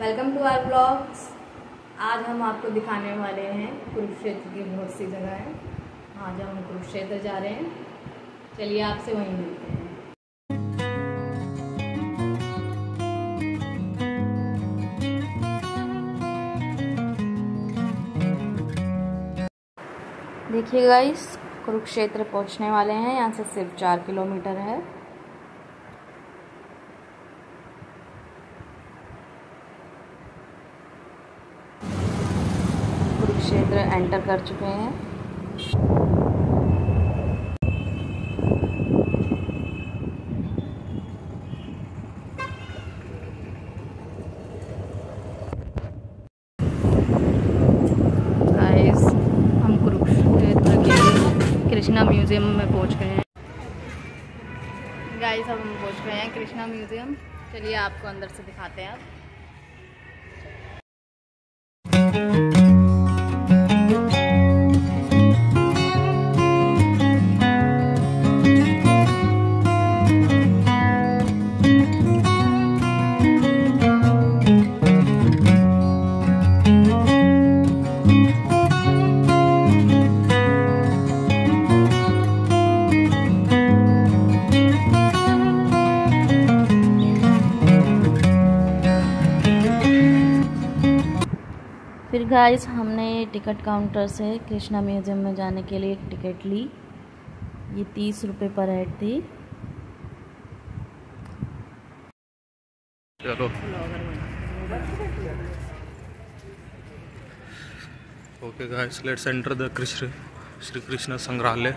Welcome to our blogs. आज हम आपको दिखाने वाले हैं कुरुक्षेत्र की बहुत सी जगह है। आज हम कुरुक्षेत्र जा रहे हैं, चलिए आपसे वहीं मिलते हैं। देखिए गाइस, कुरुक्षेत्र पहुंचने वाले हैं। यहाँ से सिर्फ 4 किलोमीटर है। कुरुक्षेत्र एंटर कर चुके हैं। गाइस, हम कुरुक्षेत्र के कृष्णा म्यूजियम में पहुंच गए हैं। गाइस, अब हम पहुंच गए हैं कृष्णा म्यूजियम। चलिए आपको अंदर से दिखाते हैं। फिर गाइस, हमने टिकट काउंटर से कृष्णा म्यूजियम में जाने के लिए एक टिकट ली। ये 30 रुपये पर हेड थी। चलो okay guys, let's enter the Shri Krishna Sangrahalaya.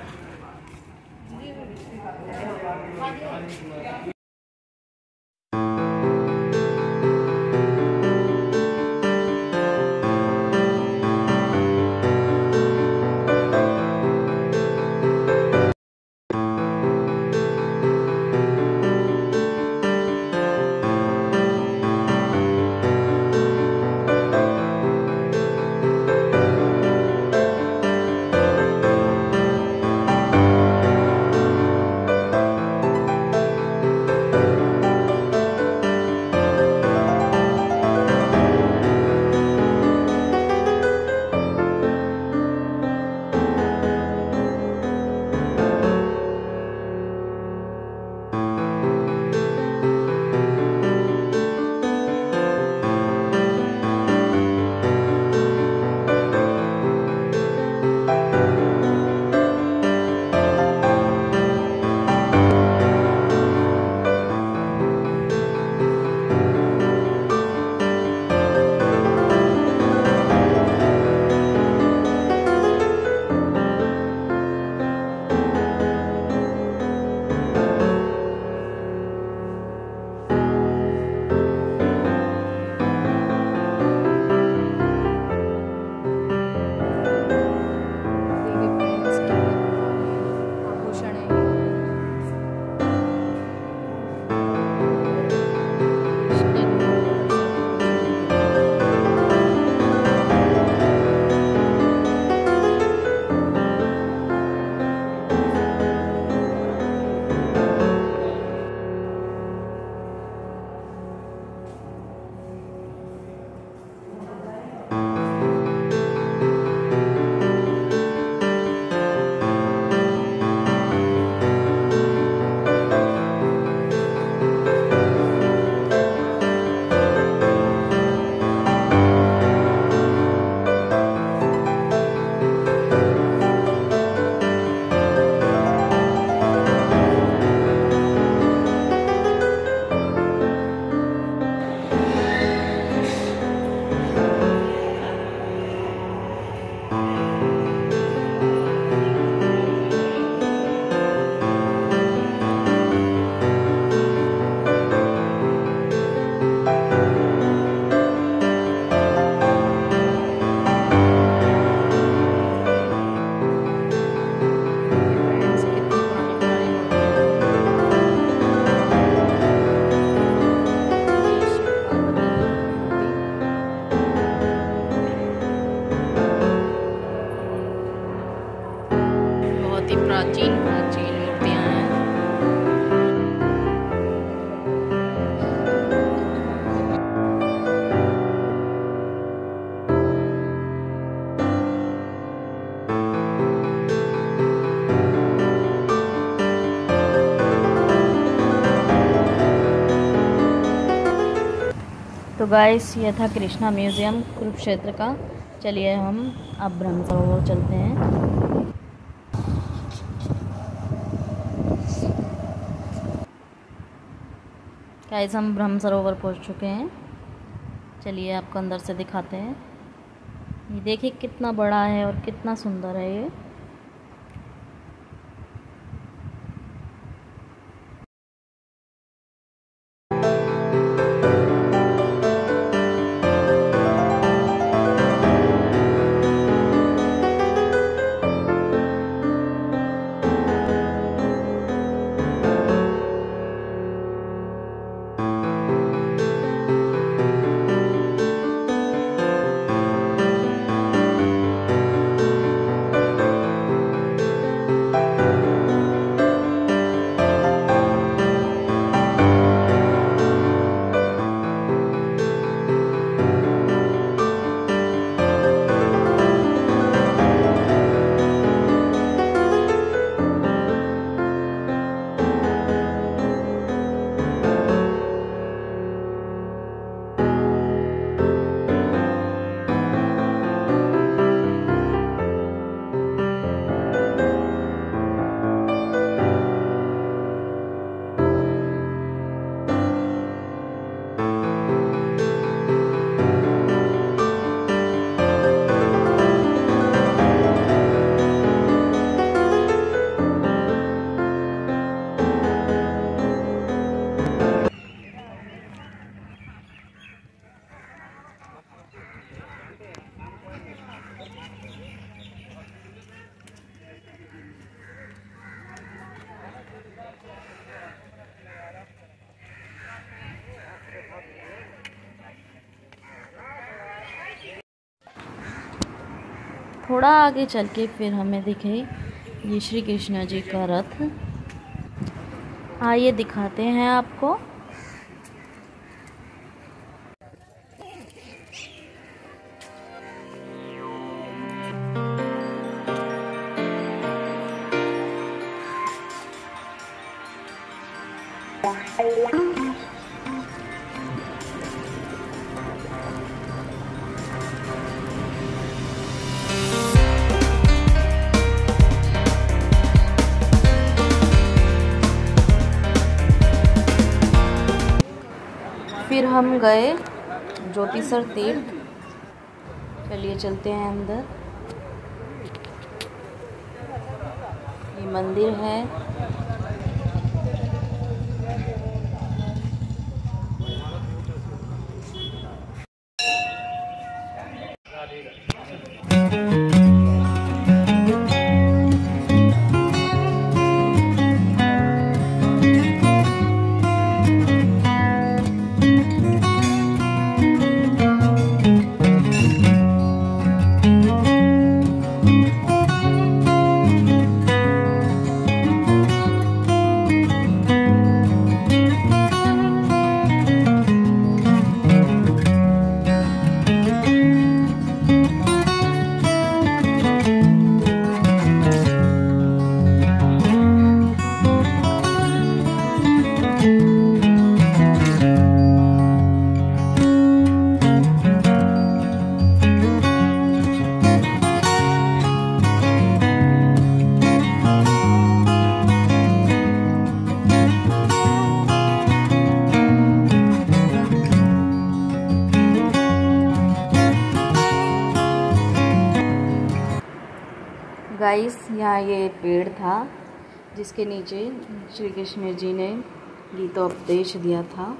प्राचीन मूर्तियाँ हैं। गाइस, ये था कृष्णा म्यूज़ियम कुरुक्षेत्र का। चलिए हम अब ब्रह्म सरोवर चलते हैं। गाइस, हम ब्रह्म सरोवर पहुंच चुके हैं। चलिए आपको अंदर से दिखाते हैं। ये देखिए कितना बड़ा है और कितना सुंदर है ये। थोड़ा आगे चल के फिर हमें दिखे ये श्री कृष्ण जी का रथ। आइए दिखाते हैं आपको। फिर हम गए ज्योतिसर तीर्थ। चलिए चलते हैं अंदर। ये मंदिर है। गाइस, यहाँ ये पेड़ था जिसके नीचे श्री कृष्ण जी ने गीतोपदेश दिया था।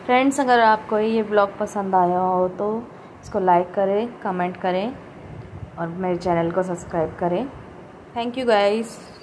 फ्रेंड्स, अगर आपको ये ब्लॉग पसंद आया हो तो इसको लाइक करें, कमेंट करें और मेरे चैनल को सब्सक्राइब करें। Thank you guys.